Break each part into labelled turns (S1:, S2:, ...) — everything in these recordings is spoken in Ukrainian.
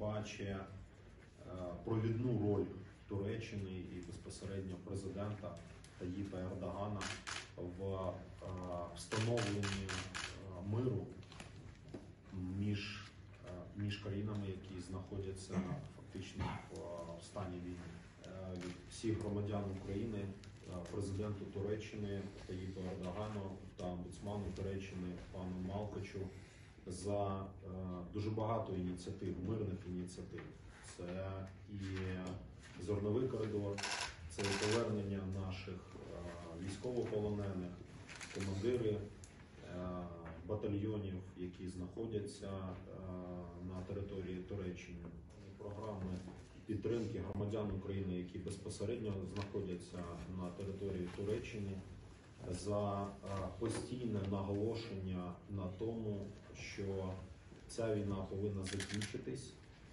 S1: бачить провідну роль Туреччини і безпосередньо президента Таїпа Ердогана в встановленні миру між країнами, які знаходяться фактично в стані війни. Від всіх громадян України, президенту Туреччини Таїпу Ердогану та омбудсману Туреччини пану Малкачу за дуже багато ініціатив, мирних ініціатив. Це і зерновий коридор, це і повернення наших військовополонених, командири батальйонів, які знаходяться на території Туреччини, програми підтримки громадян України, які безпосередньо знаходяться на території Туреччини, за постійне наголошення на тому, що ця війна повинна закінчитись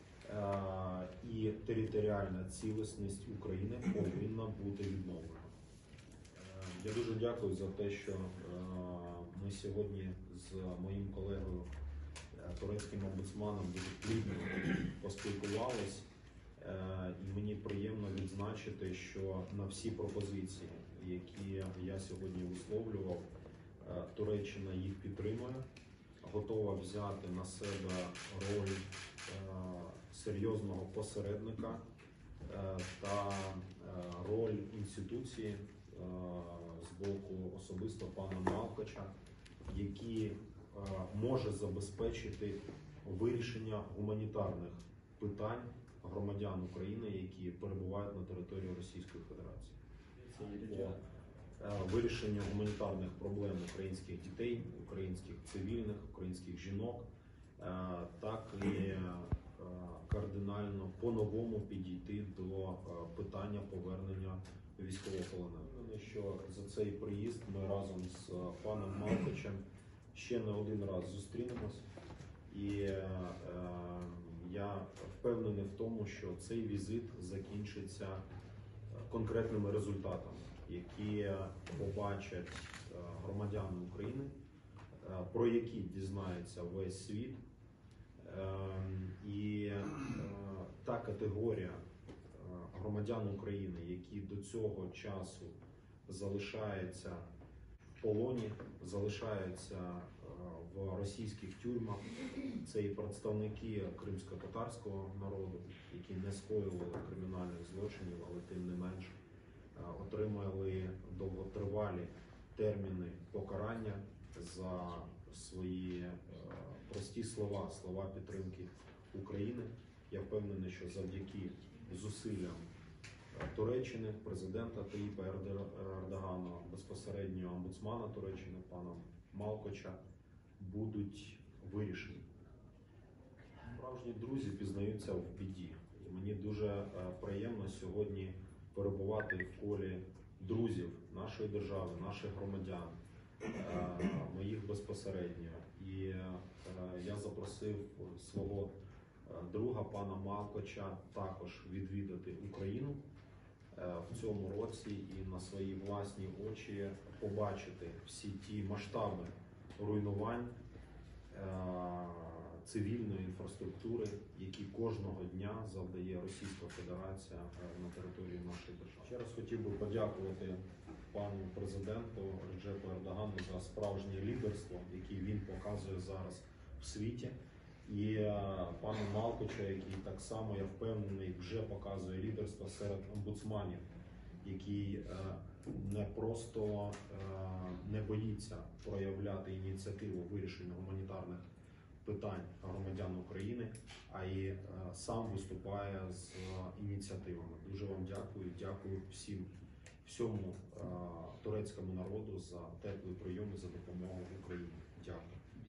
S1: і територіальна цілісність України повинна бути відновлена. Я дуже дякую за те, що ми сьогодні з моїм колегою, турецьким омбудсманом, дуже плідно поспілкувались. І мені приємно відзначити, що на всі пропозиції, які я сьогодні висловлював, Туреччина їх підтримує, готова взяти на себе роль серйозного посередника та роль інституції з боку особисто пана Малкача, який може забезпечити вирішення гуманітарних питань громадян України, які перебувають на території Російської Федерації. По вирішенню гуманітарних проблем українських дітей, українських цивільних, українських жінок, так і кардинально по-новому підійти до питання повернення військовополонених. Що за цей приїзд ми разом з паном Малкачем ще не один раз зустрінемось. І я впевнений в тому, що цей візит закінчиться конкретними результатами, які побачать громадяни України, про які дізнається весь світ. І та категорія громадян України, які до цього часу залишаються в полоні, залишаються в російських тюрмах, це і представники кримсько-татарського народу, які не скоювали кримінальних злочинів, але тим не менш отримали довготривалі терміни покарання за свої прості слова підтримки України. Я впевнений, що завдяки зусиллям Туреччини, президента Таїпа Ердогана, безпосередньо омбудсмана Туреччини пана Малкача, будуть вирішені. Справжні друзі пізнаються в біді. І мені дуже приємно сьогодні перебувати в колі друзів нашої держави, наших громадян, моїх безпосередньо. І я запросив свого друга пана Малкача також відвідати Україну в цьому році і на свої власні очі побачити всі ті масштаби руйнувань цивільної інфраструктури, які кожного дня завдає Російська Федерація на території нашої держави. Ще раз хотів би подякувати пану президенту Реджепу Ердогану за справжнє лідерство, яке він показує зараз в світі. І пану Малкачу, який так само, я впевнений, вже показує лідерство серед омбудсманів, який не просто не боїться проявляти ініціативу вирішення гуманітарних питань громадян України, а й сам виступає з ініціативами. Дуже вам дякую. Дякую всьому турецькому народу за теплий прийом і за допомогу Україні. Дякую.